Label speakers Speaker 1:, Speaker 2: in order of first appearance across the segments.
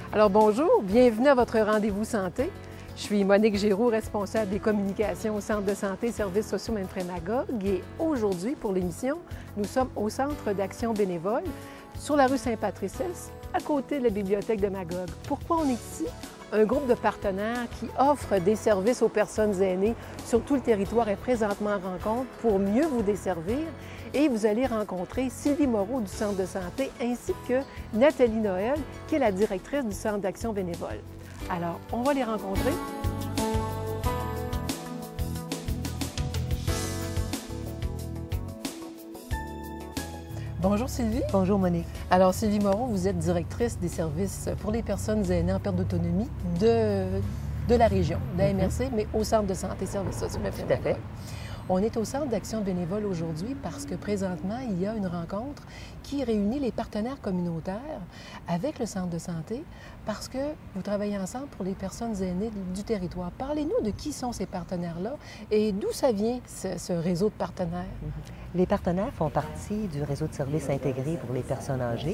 Speaker 1: Alors bonjour, bienvenue à votre rendez-vous santé. Je suis Monique Giroux, responsable des communications au Centre de santé et services sociaux Memphremagog et aujourd'hui, pour l'émission, nous sommes au Centre d'action bénévole sur la rue Saint-Patrice, à côté de la bibliothèque de Magog. Pourquoi on est ici? Un groupe de partenaires qui offre des services aux personnes aînées sur tout le territoire est présentement en rencontre pour mieux vous desservir. Et vous allez rencontrer Sylvie Moreau du Centre de santé ainsi que Nathalie Noël, qui est la directrice du Centre d'action bénévole. Alors, on va les rencontrer. Bonjour Sylvie.
Speaker 2: Bonjour Monique.
Speaker 1: Alors Sylvie Moreau, vous êtes directrice des services pour les personnes aînées en perte d'autonomie de la région, de la MRC, mais au Centre de santé et services sociaux Memphremagog.
Speaker 2: Tout à fait.
Speaker 1: On est au Centre d'action bénévole aujourd'hui parce que présentement, il y a une rencontre qui réunit les partenaires communautaires avec le Centre de santé parce que vous travaillez ensemble pour les personnes aînées du territoire. Parlez-nous de qui sont ces partenaires-là et d'où ça vient, ce réseau de partenaires?
Speaker 2: Les partenaires font partie du réseau de services intégrés pour les personnes âgées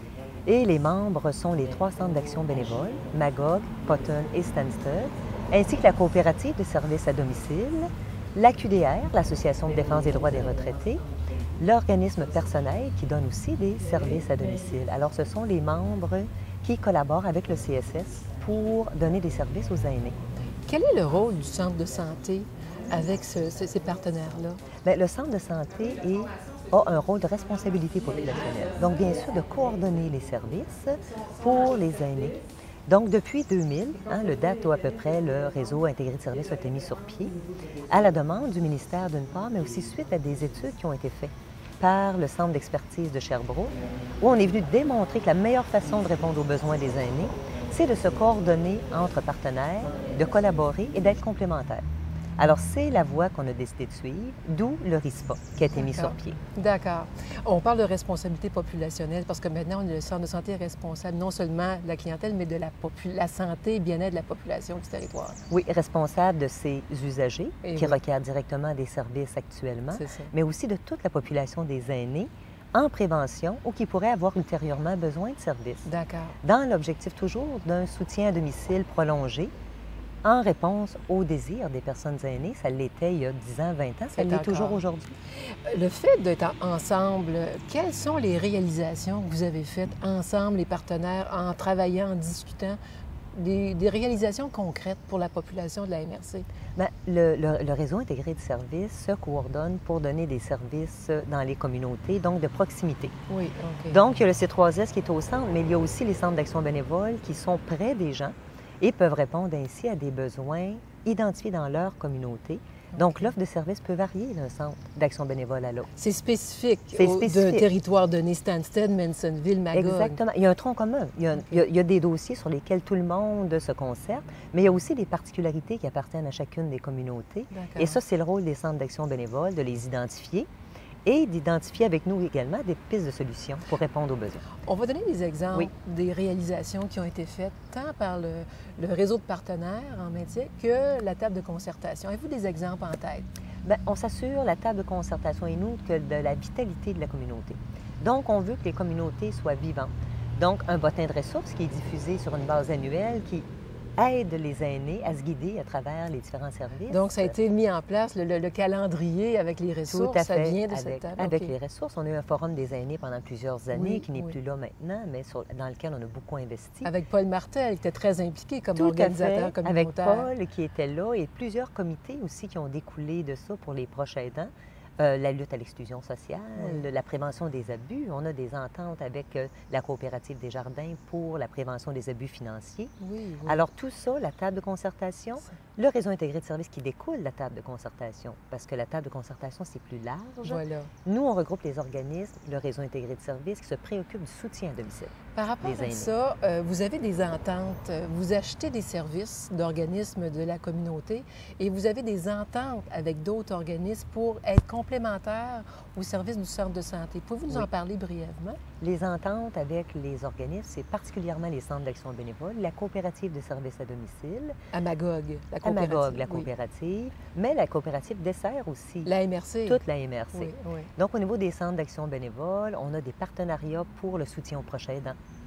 Speaker 2: et les membres sont les 3 centres d'action bénévole, Magog, Potton et Stansted, ainsi que la coopérative de services à domicile, la QDR, l'Association de défense des droits des retraités, l'organisme personnel qui donne aussi des services à domicile. Alors, ce sont les membres qui collaborent avec le CSS pour donner des services aux aînés.
Speaker 1: Quel est le rôle du Centre de santé avec ces partenaires-là?
Speaker 2: Bien, le Centre de santé a un rôle de responsabilité populationnelle. Donc, bien sûr, de coordonner les services pour les aînés. Donc, depuis 2000, le date où à peu près le réseau intégré de services a été mis sur pied, à la demande du ministère d'une part, mais aussi suite à des études qui ont été faites par le Centre d'expertise de Sherbrooke, où on est venu démontrer que la meilleure façon de répondre aux besoins des aînés, c'est de se coordonner entre partenaires, de collaborer et d'être complémentaires. Alors, c'est la voie qu'on a décidé de suivre, d'où le RISPA qui a été mis sur pied.
Speaker 1: D'accord. On parle de responsabilité populationnelle parce que maintenant, le Centre de santé est responsable non seulement de la clientèle, mais de la santé et bien-être de la population du territoire.
Speaker 2: Oui, responsable de ses usagers qui
Speaker 1: oui.
Speaker 2: requièrent directement des services actuellement,
Speaker 1: C'est ça.
Speaker 2: mais aussi de toute la population des aînés en prévention ou qui pourraient avoir ultérieurement besoin de services.
Speaker 1: D'accord.
Speaker 2: Dans l'objectif toujours d'un soutien à domicile prolongé, en réponse aux désirs des personnes aînées. Ça l'était il y a 10 ans, 20 ans, ça l'est toujours aujourd'hui.
Speaker 1: Le fait d'être ensemble, quelles sont les réalisations que vous avez faites ensemble, les partenaires, en travaillant, en discutant, des réalisations concrètes pour la population de la MRC?
Speaker 2: Bien, le réseau intégré de services se coordonne pour donner des services dans les communautés, donc de proximité.
Speaker 1: Oui, OK.
Speaker 2: Donc, il y a le C3S qui est au centre, mais il y a aussi les centres d'action bénévole qui sont près des gens et peuvent répondre ainsi à des besoins identifiés dans leur communauté. Donc, l'offre de services peut varier d'un centre d'action bénévole à l'autre.
Speaker 1: C'est spécifique,
Speaker 2: d'un
Speaker 1: territoire donné, Stansted, Mansonville, Magog.
Speaker 2: Exactement. Il y a un tronc commun. Il y a des dossiers sur lesquels tout le monde se concerte, mais il y a aussi des particularités qui appartiennent à chacune des communautés. Et ça, c'est le rôle des centres d'action bénévole, de les identifier et d'identifier avec nous également des pistes de solutions pour répondre aux besoins.
Speaker 1: On va donner des exemples
Speaker 2: Oui.
Speaker 1: des réalisations qui ont été faites tant par le réseau de partenaires en métier que la table de concertation. Avez-vous des exemples en tête?
Speaker 2: Bien, on s'assure, la table de concertation et nous, que de la vitalité de la communauté. Donc, on veut que les communautés soient vivantes. Donc, un bulletin de ressources qui est diffusé sur une base annuelle qui aide les aînés à se guider à travers les différents services.
Speaker 1: Donc, ça a été mis en place, le calendrier avec les ressources,
Speaker 2: Tout à fait.
Speaker 1: ça vient de cette table?
Speaker 2: Avec
Speaker 1: OK.
Speaker 2: les ressources. On a eu un forum des aînés pendant plusieurs années,
Speaker 1: Oui,
Speaker 2: qui n'est
Speaker 1: oui.
Speaker 2: plus là maintenant, mais dans lequel on a beaucoup investi.
Speaker 1: Avec Paul Martel, qui était très impliqué comme
Speaker 2: Tout à
Speaker 1: organisateur
Speaker 2: fait,
Speaker 1: communautaire.
Speaker 2: avec Paul qui était là et plusieurs comités aussi qui ont découlé de ça pour les proches aidants. La lutte à l'exclusion sociale,
Speaker 1: Oui.
Speaker 2: la prévention des abus. On a des ententes avec la coopérative des jardins pour la prévention des abus financiers.
Speaker 1: Oui, oui.
Speaker 2: Alors tout ça, la table de concertation, le réseau intégré de services qui découle de la table de concertation, parce que la table de concertation, c'est plus large.
Speaker 1: Voilà.
Speaker 2: Nous, on regroupe les organismes, le réseau intégré de services qui se préoccupe du soutien à domicile.
Speaker 1: Par rapport
Speaker 2: Les
Speaker 1: à
Speaker 2: aînés.
Speaker 1: ça, vous avez des ententes, vous achetez des services d'organismes de la communauté et vous avez des ententes avec d'autres organismes pour être complémentaires au service du centre de santé. Pouvez-vous nous
Speaker 2: Oui.
Speaker 1: en parler brièvement?
Speaker 2: Les ententes avec les organismes, c'est particulièrement les centres d'action bénévole, la coopérative de services à domicile,
Speaker 1: À Magog, la
Speaker 2: à
Speaker 1: coopérative.
Speaker 2: Magog, la
Speaker 1: oui.
Speaker 2: coopérative, mais la coopérative dessert aussi
Speaker 1: La MRC.
Speaker 2: toute la MRC.
Speaker 1: Oui, oui.
Speaker 2: Donc, au niveau des centres d'action bénévole, on a des partenariats pour le soutien aux proches aidants.
Speaker 1: OK.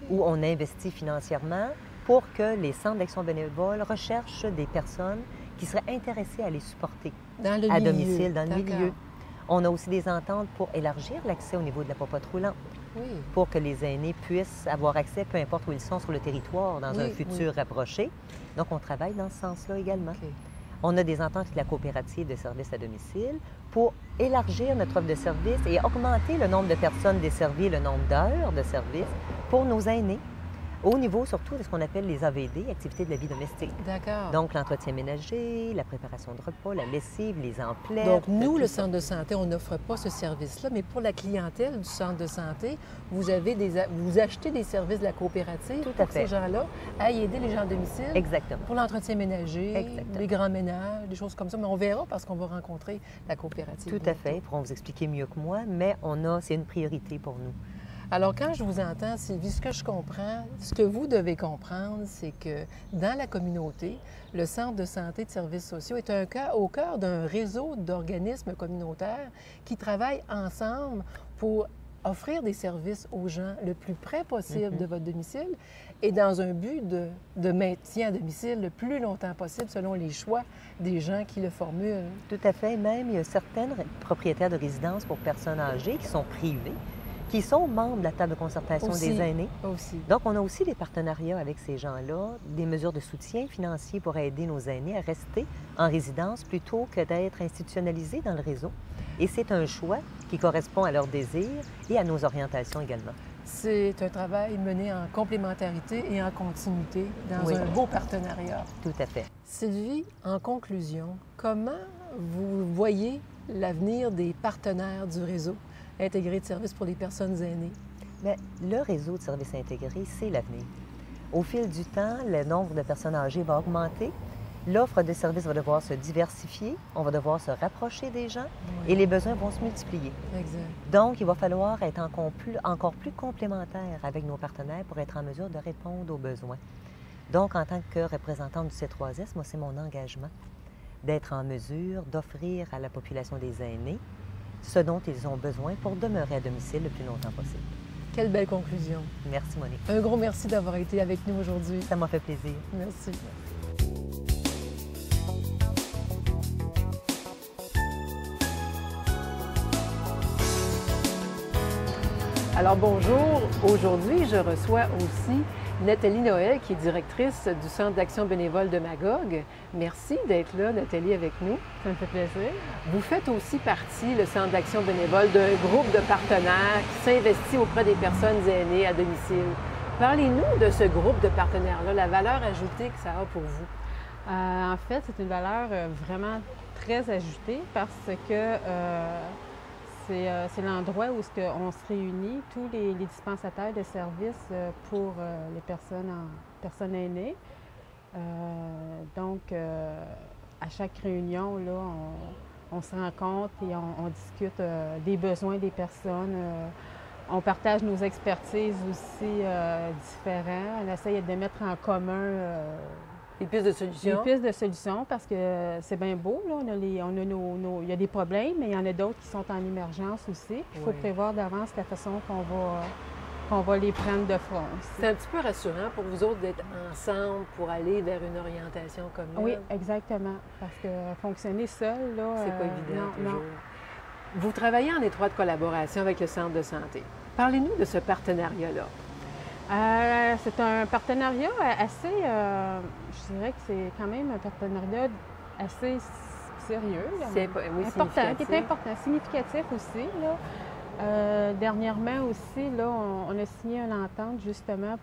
Speaker 2: où on investit financièrement pour que les centres d'action bénévole recherchent des personnes qui seraient intéressées à les supporter
Speaker 1: Dans le
Speaker 2: à
Speaker 1: milieu.
Speaker 2: domicile, dans le
Speaker 1: D'accord.
Speaker 2: milieu. On a aussi des ententes pour élargir l'accès au niveau de la popote roulante,
Speaker 1: Oui.
Speaker 2: pour que les aînés puissent avoir accès, peu importe où ils sont sur le territoire, dans un
Speaker 1: Oui,
Speaker 2: futur rapproché. Donc, on travaille dans ce sens-là également.
Speaker 1: OK.
Speaker 2: On a des ententes avec la coopérative de services à domicile pour élargir notre offre de services et augmenter le nombre de personnes desservies, le nombre d'heures de services pour nos aînés, au niveau surtout de ce qu'on appelle les AVD, activités de la vie domestique.
Speaker 1: D'accord.
Speaker 2: Donc, l'entretien ménager, la préparation de repas, la lessive, les emplettes.
Speaker 1: Donc, nous,
Speaker 2: tout
Speaker 1: le
Speaker 2: ça.
Speaker 1: centre de santé, on n'offre pas ce service-là, mais pour la clientèle du centre de santé, vous achetez des services de la coopérative
Speaker 2: Tout à
Speaker 1: pour que
Speaker 2: fait.
Speaker 1: ces gens-là aillent aider les gens à domicile
Speaker 2: Exactement.
Speaker 1: pour l'entretien ménager,
Speaker 2: Exactement.
Speaker 1: les grands ménages, des choses comme ça. Mais on verra parce qu'on va rencontrer la coopérative.
Speaker 2: Tout à
Speaker 1: bientôt.
Speaker 2: fait. Ils pourront vous expliquer mieux que moi, mais c'est une priorité pour nous.
Speaker 1: Alors, quand je vous entends, Sylvie, ce que je comprends, ce que vous devez comprendre, c'est que dans la communauté, le Centre de santé de services sociaux est au cœur d'un réseau d'organismes communautaires qui travaillent ensemble pour offrir des services aux gens le plus près possible de votre domicile et dans un but de maintien à domicile le plus longtemps possible selon les choix des gens qui le formulent.
Speaker 2: Tout à fait. Même, il y a certaines propriétaires de résidences pour personnes âgées qui sont privées, qui sont membres de la table de concertation
Speaker 1: Aussi.
Speaker 2: des aînés.
Speaker 1: Aussi.
Speaker 2: Donc, on a aussi des partenariats avec ces gens-là, des mesures de soutien financier pour aider nos aînés à rester en résidence plutôt que d'être institutionnalisés dans le réseau. Et c'est un choix qui correspond à leurs désirs et à nos orientations également.
Speaker 1: C'est un travail mené en complémentarité et en continuité dans
Speaker 2: Oui.
Speaker 1: un beau partenariat.
Speaker 2: Tout à fait.
Speaker 1: Sylvie, en conclusion, comment vous voyez l'avenir des partenaires du réseau intégré de services pour les personnes aînées?
Speaker 2: Bien, le réseau de services intégrés, c'est l'avenir. Au fil du temps, le nombre de personnes âgées va augmenter. L'offre de services va devoir se diversifier, on va devoir se rapprocher des gens et les besoins vont se multiplier.
Speaker 1: Exact.
Speaker 2: Donc, il va falloir être encore plus complémentaires avec nos partenaires pour être en mesure de répondre aux besoins. Donc, en tant que représentante du C3S, moi, c'est mon engagement d'être en mesure d'offrir à la population des aînés ce dont ils ont besoin pour demeurer à domicile le plus longtemps possible.
Speaker 1: Quelle belle conclusion.
Speaker 2: Merci, Monique.
Speaker 1: Un gros merci d'avoir été avec nous aujourd'hui.
Speaker 2: Ça m'a fait plaisir.
Speaker 1: Merci. Alors bonjour, aujourd'hui je reçois aussi Nathalie Noël qui est directrice du Centre d'action bénévole de Magog. Merci d'être là Nathalie avec nous.
Speaker 3: Ça me fait plaisir.
Speaker 1: Vous faites aussi partie, le Centre d'action bénévole, d'un groupe de partenaires qui s'investit auprès des personnes aînées à domicile. Parlez-nous de ce groupe de partenaires-là, la valeur ajoutée que ça a pour vous.
Speaker 3: En fait, c'est une valeur vraiment très ajoutée parce que c'est l'endroit où on se réunit, tous les dispensataires de services pour les personnes aînées. Donc, à chaque réunion, là, on se rencontre et on discute des besoins des personnes. On partage nos expertises aussi différentes. On essaye de mettre en commun
Speaker 1: Des pistes de solutions.
Speaker 3: des pistes de solutions parce que c'est bien beau. Là. Il y a des problèmes, mais il y en a d'autres qui sont en émergence aussi. Il faut
Speaker 1: Oui.
Speaker 3: prévoir d'avance la façon qu'on va les prendre de front.
Speaker 1: C'est un petit peu rassurant pour vous autres d'être ensemble pour aller vers une orientation commune.
Speaker 3: Oui, exactement. Parce que fonctionner seul, là...
Speaker 1: C'est pas évident
Speaker 3: non,
Speaker 1: toujours. Vous travaillez en étroite collaboration avec le Centre de santé. Parlez-nous de ce partenariat-là.
Speaker 3: C'est un partenariat assez... je dirais que c'est quand même un partenariat assez sérieux. Là.
Speaker 1: Oui,
Speaker 3: Important, qui
Speaker 1: significatif.
Speaker 3: est important, significatif aussi. Là. Dernièrement aussi, là, on a signé une entente justement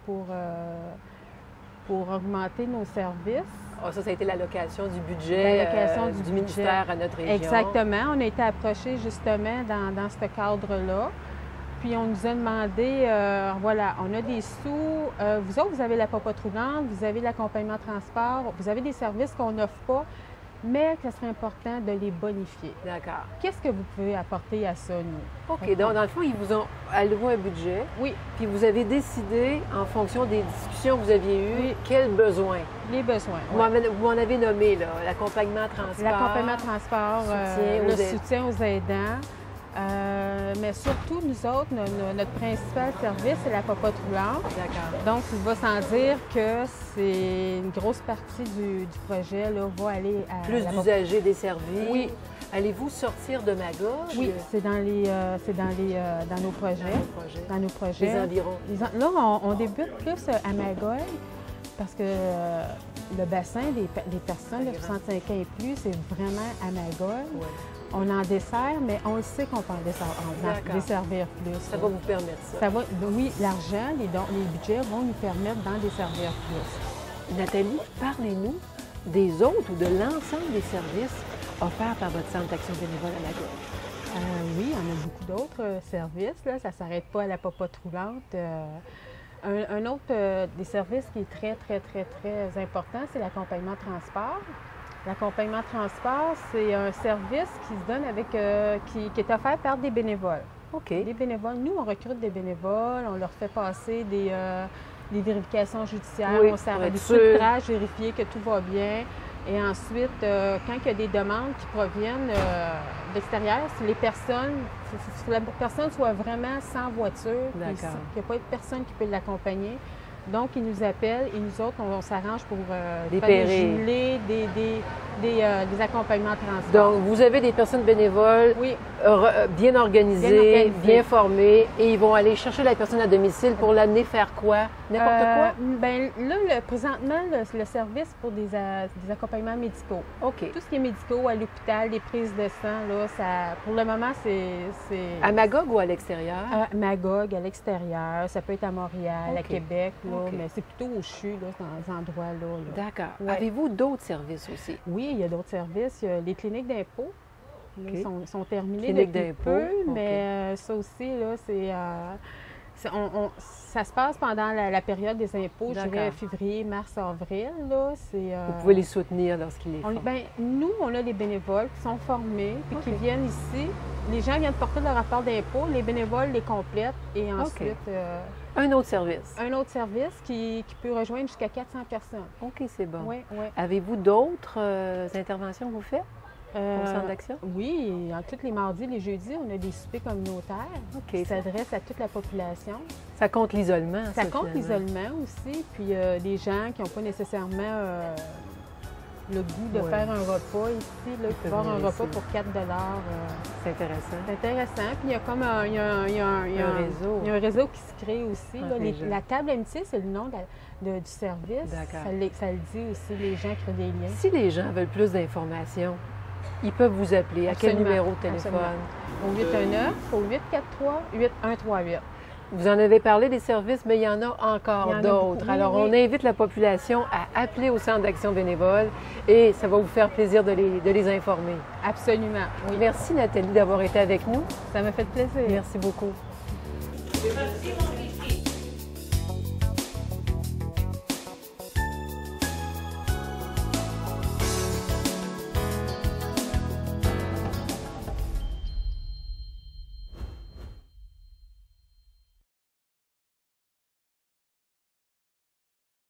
Speaker 3: pour augmenter nos services.
Speaker 1: Ah, ça a été l'allocation du budget
Speaker 3: L'allocation
Speaker 1: du
Speaker 3: budget.
Speaker 1: ministère à notre région.
Speaker 3: Exactement. On a été approchés justement dans ce cadre-là. Puis on nous a demandé, voilà, on a des sous. Vous autres, vous avez la popote roulante, vous avez l'accompagnement transport, vous avez des services qu'on n'offre pas, mais que ce serait important de les bonifier.
Speaker 1: D'accord.
Speaker 3: Qu'est-ce que vous pouvez apporter à ça, nous?
Speaker 1: OK. Donc, dans le fond, ils vous ont alloué un budget.
Speaker 3: Oui,
Speaker 1: Puis vous avez décidé, en fonction des discussions que vous aviez eues,
Speaker 3: Oui.
Speaker 1: quels besoins.
Speaker 3: les besoins.
Speaker 1: Vous m'en avez nommé, là, l'accompagnement transport.
Speaker 3: L'accompagnement transport,
Speaker 1: Soutien aux
Speaker 3: le
Speaker 1: aidants.
Speaker 3: soutien aux aidants. Mais surtout, nous autres, notre principal service, c'est la popote roulante.
Speaker 1: D'accord.
Speaker 3: Donc, il va sans dire que c'est une grosse partie du projet là, va aller à
Speaker 1: Plus
Speaker 3: la
Speaker 1: d'usagers desservis.
Speaker 3: Oui.
Speaker 1: Allez-vous sortir de Magog?
Speaker 3: Oui, c'est dans nos projets. Dans nos projets.
Speaker 1: Les environs.
Speaker 3: Là, on débute plus à Magog parce que le bassin des personnes de 65 ans et plus, c'est vraiment à Magog.
Speaker 1: Ouais.
Speaker 3: On en dessert, mais on le sait qu'on peut en desservir plus.
Speaker 1: Ça va vous permettre ça?
Speaker 3: Oui, l'argent, les budgets vont nous permettre d'en desservir plus.
Speaker 1: Nathalie, parlez-nous des autres ou de l'ensemble des services offerts par votre Centre d'action bénévole à Magog.
Speaker 3: Oui, on a beaucoup d'autres services. Là. Ça ne s'arrête pas à la popote roulante. Un autre des services qui est très, très, très, très important, c'est l'accompagnement transport. L'accompagnement transport, c'est un service qui se donne qui est offert par des bénévoles.
Speaker 1: OK.
Speaker 3: Des bénévoles. Nous, on recrute des bénévoles, on leur fait passer des vérifications judiciaires,
Speaker 1: Oui,
Speaker 3: on sert
Speaker 1: pour
Speaker 3: à
Speaker 1: être
Speaker 3: des
Speaker 1: sûr.
Speaker 3: filtrages, vérifier que tout va bien. Et ensuite, quand il y a des demandes qui proviennent de l'extérieur, si les personnes, si la personne soit vraiment sans voiture, puis qu'il n'y a pas de personne qui peut l'accompagner, donc ils nous appellent et nous autres, on s'arrange pour faire des gilets, des accompagnements transport.
Speaker 1: Donc, vous avez des personnes bénévoles
Speaker 3: Oui.
Speaker 1: bien organisées, bien formées, et ils vont aller chercher la personne à domicile pour l'amener faire quoi? N'importe quoi?
Speaker 3: Bien, là, présentement, le service pour des accompagnements médicaux.
Speaker 1: OK.
Speaker 3: Tout ce qui est médicaux à l'hôpital, les prises de sang, là, pour le moment, c'est...
Speaker 1: À Magog ou à l'extérieur?
Speaker 3: À Magog, à l'extérieur. Ça peut être à Montréal, à Québec, là,
Speaker 1: OK.
Speaker 3: mais c'est plutôt au CHU, là, dans ces endroits-là. Là.
Speaker 1: D'accord.
Speaker 3: Ouais.
Speaker 1: Avez-vous d'autres services aussi?
Speaker 3: Oui, il y a d'autres services. Il y a les cliniques d'impôts.
Speaker 1: OK.
Speaker 3: Ils sont terminés
Speaker 1: Cliniques
Speaker 3: depuis
Speaker 1: d'impôts,
Speaker 3: peu,
Speaker 1: OK.
Speaker 3: mais ça aussi, là, ça se passe pendant la période des impôts, je dirais février, mars, avril. Là,
Speaker 1: Vous pouvez les soutenir lorsqu'ils les font.
Speaker 3: Nous, on a des bénévoles qui sont formés puis qui viennent ici. Les gens viennent porter leur rapport d'impôt, les bénévoles les complètent et ensuite...
Speaker 1: Un autre service?
Speaker 3: Un autre service qui peut rejoindre jusqu'à 400 personnes.
Speaker 1: OK, c'est bon.
Speaker 3: Oui, oui.
Speaker 1: Avez-vous d'autres interventions que vous faites au Centre d'action?
Speaker 3: Oui, tous les mardis, les jeudis, on a des soupers communautaires qui s'adressent à toute la population.
Speaker 1: Ça compte l'isolement,
Speaker 3: ça compte l'isolement aussi, puis des gens qui n'ont pas nécessairement le goût de faire un repas ici, là, faire un repas pour 4 $.
Speaker 1: C'est intéressant.
Speaker 3: C'est intéressant. Puis il y a comme il y a un réseau. Il y a un réseau qui se crée aussi. Là. La table amitié, c'est le nom du service.
Speaker 1: D'accord.
Speaker 3: Ça le dit aussi, les gens créent des liens.
Speaker 1: Si les gens veulent plus d'informations, ils peuvent vous appeler. À quel numéro de téléphone?
Speaker 3: Au 819, au 843-8138.
Speaker 1: Vous en avez parlé des services, mais il y en a encore d'autres. Alors, on invite la population à appeler au Centre d'action bénévole et ça va vous faire plaisir de les informer.
Speaker 3: Absolument.
Speaker 1: Oui. Merci Nathalie d'avoir été avec nous.
Speaker 3: Ça m'a fait plaisir.
Speaker 1: Merci beaucoup.